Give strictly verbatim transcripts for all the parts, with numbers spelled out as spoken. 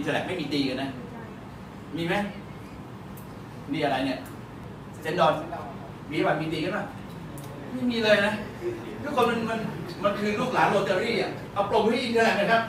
เทอร์แลกไม่มีตีกันนะมีไหมนี่อะไรเนี่ยเซนดอนมีวันมีตีกันป่ะไม่มีเลยนะทุกคนมันมันมันคือลูกหลานโรตารี่อ่ะเอาปลงให้อินเทอร์แลกนะครับ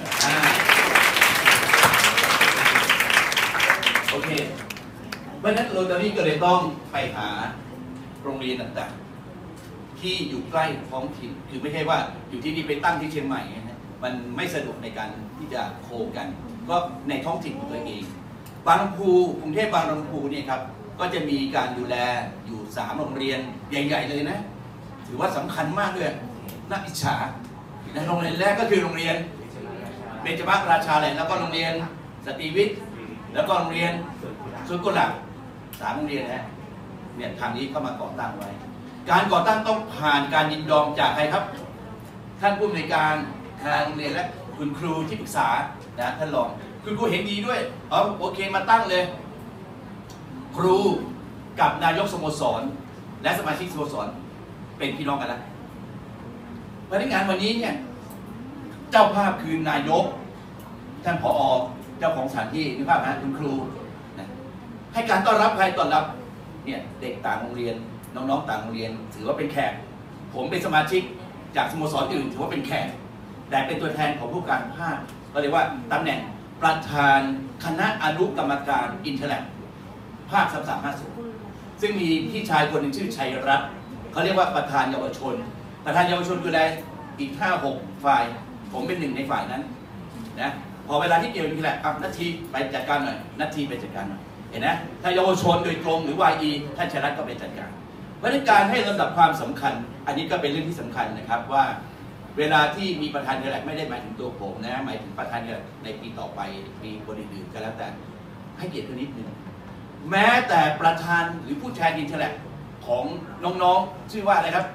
โอเคเพราะฉะนั้นโรตารี่ก็เลยต้องไปหาโรงเรียนต่างๆที่อยู่ใกล้ท้องถิ่นคือไม่ใช่ว่าอยู่ที่นี่ไปตั้งที่เชียงใหม่นะมันไม่สะดวกในการที่จะโคกันก็ในท้องถิ่นของตัวเองบางลำพูกรุงเทพบางลำพูเนี่ยครับก็จะมีการดูแลอยู่สามโรงเรียนใหญ่ๆเลยนะถือว่าสำคัญมากเลยน่าอิจฉาในโรงเรียนแรกก็คือโรงเรียนเบญจมาศราชาแหละแล้วก็โรงเรียนสตรีวิทย์แล้วก็โรงเรียนสวนกุหลาบสามโรงเรียนนะเนี่ยทางนี้เข้ามาก่อตั้งไว้การก่อตั้งต้องผ่านการยินยอมจากใครครับท่านผู้อำนวยการทางโรงเรียนและคุณครูที่ปรึกษานะท่านรองคุณครูเห็นดีด้วยอ๋อโอเคมาตั้งเลยครูกับนายกสโมสรและสมาชิกสโมสรเป็นพี่น้องกันแล้วพนักงานวันนี้เนี่ยเจ้าภาพคือนายกท่านผอ.เจ้าของสถานที่นึกภาพนะคุณครูนะให้การต้อนรับใครต้อนรับเนี่ยเด็กต่างโรงเรียนน้องๆต่างโรงเรียนถือว่าเป็นแขกผมเป็นสมาชิกจากสโมสรอื่นถือว่าเป็นแขกแต่เป็นตัวแทนของผู้การภาคก็เรียกว่าตำแหน่งประธานคณะอนุกรรมการอินเทอร์แลกภาคสามสามห้าศูนย์ซึ่งมีพี่ชายคนหนึ่งชื่อชัยรัตน์เขาเรียกว่าประธานเยาวชนประธานเยาวชนคืออะไรอีกห้าหกฝ่ายผมเป็นหนึ่งในฝ่ายนั้นนะพอเวลาที่เกี่ยวกับอินเทอร์แลกนาทีไปจัดการหน่อยนาทีไปจัดการหน่อยเห็นนะถ้าเยาวชนโดยตรงหรือ วาย อี ท่านชัยรัตน์ก็ไปจัดการเพราะฉะนั้นการให้ลำดับความสำคัญอันนี้ก็เป็นเรื่องที่สำคัญนะครับว่าเวลาที่มีประธานอินเทอร์แลกไม่ได้หมายถึงตัวผมนะหมายถึงประธานอินเทอร์แลกในปีต่อไปปีคนอื่นๆก็แล้วแต่ให้เกียรติกันนิดนึงแม้แต่ประธานหรือผู้แทนอินเทอร์แลกของน้องๆชื่อว่าอะไรครับ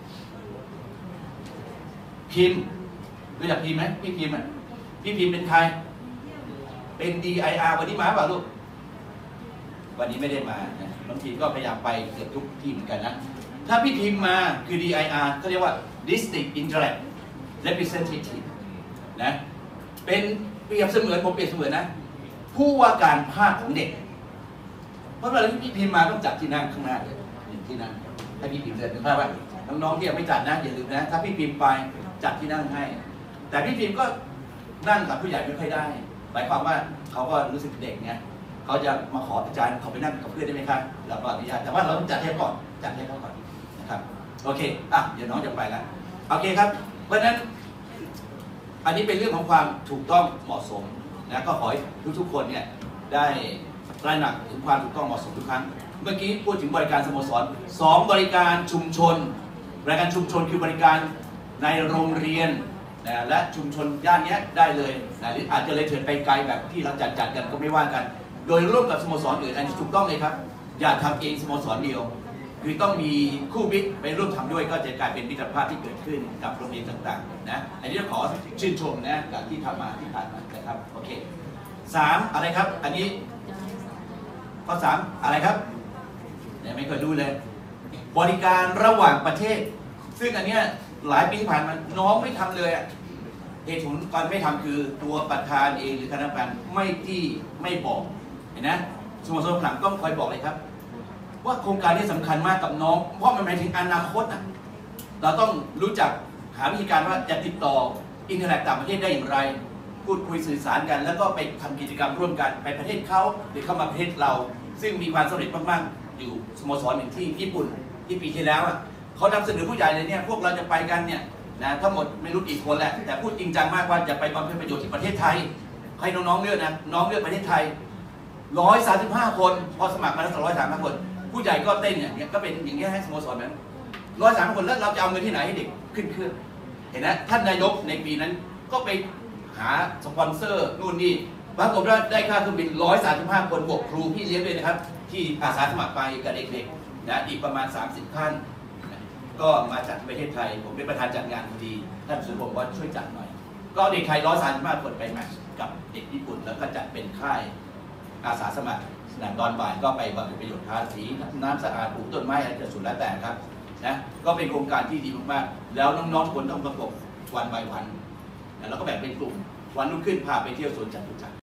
พิมพ์รู้จักพิมพ์ไหมพี่พิมพ์อ่ะพี่พิมพ์เป็นใครเป็น ดี ไอ อาร์ วันนี้มาเปล่าลูกวันนี้ไม่ได้มาบางทีก็พยายามไปเกือบทุกที่เหมือนกันนะถ้าพี่พิมพ์มาคือ ดี ไอ อาร์ เขาเรียกว่า District Interact Representative นะเป็นเปรียบเสมือนผมเปรียบเสมือนนะผู้ว่าการภาคของเด็กเพราะเวลาที่พี่พิมพ์มาต้องจัดที่นั่งข้างหน้าเลยที่นั่งให้พี่พิมพ์เดินถึงภาพว่าน้องๆที่ยังไม่จัดนะอย่าลืมนะถ้าพี่พิมพ์ไปจัดที่นั่งให้แต่พี่พิมพ์ก็นั่งกับผู้ใหญ่ไม่ค่อยได้หมายความว่าเขาก็รู้สึกเด็กไงเขาจะมาขออาจารย์เขาไปนั่งกับเพื่อนได้ไหมครับเราก็อนุญาตแต่ว่าเราต้องจัดให้ก่อนจัดให้เขาก่อนนะครับโอเคอ่ะเดี๋ยวน้องจะไปแล้วโอเคครับเพราะฉะนั้นอันนี้เป็นเรื่องของความถูกต้องเหมาะสมนะก็ขอให้ทุกๆคนเนี่ยได้ตระหนักถึงความถูกต้องเหมาะสมทุกครั้งเมื่อกี้พูดถึงบริการสโมสรสองบริการชุมชนบริการชุมชนคือบริการในโรงเรียนนะและชุมชนย่านนี้ได้เลยนะหรืออาจจะเลยเถิดไปไกลแบบที่เราจัดจัดกันก็ไม่ว่ากันโดยร่วมกับสโมสรอื่นอันนี้ถูกต้องเลยครับอย่าทำเองสโมสรเดียวคือต้องมีคู่มิตรไปร่วมทำด้วยก็จะกลายเป็นมิตรภาพที่เกิดขึ้นกับโรงเรียนต่างๆนะอันนี้ต้องขอชื่นชมนะกับที่ทำมาที่ผ่านมานะครับโอเคสามอะไรครับอันนี้ข้อสามอะไรครับเนี่ยไม่เคยรู้เลยบริการระหว่างประเทศซึ่งอันเนี้ยหลายปีผ่านมาน้องไม่ทำเลยอ่ะเหตุผลการไม่ทำคือตัวประธานเองหรือคณะกรรมการไม่ที่ไม่บอกเห็นนะสโมสรหลังต้องคอยบอกเลยครับว่าโครงการนี้สำคัญมากกับน้องเพราะมันหมายถึงอนาคตอ่ะเราต้องรู้จักหาวิธีการว่าจะติดต่ออินเทอร์แลกต่างประเทศได้อย่างไรพูดคุยสื่อสารกันแล้วก็ไปทำกิจกรรมร่วมกันไปประเทศเขาหรือเข้ามาประเทศเราซึ่งมีความสำเร็จมากๆอยู่สโมสรหนึ่งที่ญี่ปุ่นที่ปีที่แล้วอ่ะเขานำเสนอผู้ใหญ่เลยเนี่ยพวกเราจะไปกันเนี่ยนะทั้งหมดไม่รู้กี่คนแหละแต่พูดจริงจังมากว่าจะไปบำเพ็ญประโยชน์ที่ประเทศไทยให้น้องๆเลือกนะน้องเลือกประเทศไทยร้อยสามสิบห้าคนพอสมัครมาแล้วสองร้อยสามสิบห้าคนผู้ใหญ่ก็เต้นอย่างเงี้ยก็เป็นอย่างเงี้ยให้สโมสรนั้นร้อยสามสิบคนแล้วเราจะเอาเงินที่ไหนให้เด็กขึ้นเครื่องเห็นนะท่านนายกในปีนั้นก็ไปหาสปอนเซอร์นู่นนี่ปรากฏว่าได้ค่าเครื่องบินร้อยสามสิบห้าคนบวกครูพี่เลี้ยงด้วยนะครับที่อาสาสมัครไปกับเด็กๆนะอีกประมาณสามสิบท่านก็มาจากประเทศไทยผมเป็นประธานจัดงานพอดีท่านสุรพงศ์ว่าช่วยจัดหน่อยก็เด็กไทยร้อยสามสิบห้าคนไปแมทช์กับเด็กญี่ปุ่นแล้วก็จัดเป็นค่ายอาสาสมัครตอนบ่ายก็ไปบำเพ็ญประโยชน์ทาสีน้ำสะอาดปลูกต้นไม้อะไรจะสุดแล้วแต่ครับนะก็เป็นโครงการที่ดีมากๆแล้วน้องๆคนต้องประกบวันbyวันแล้วก็แบ่งเป็นกลุ่มวันรุ่งขึ้นพาไปเที่ยวสวนจตุจักร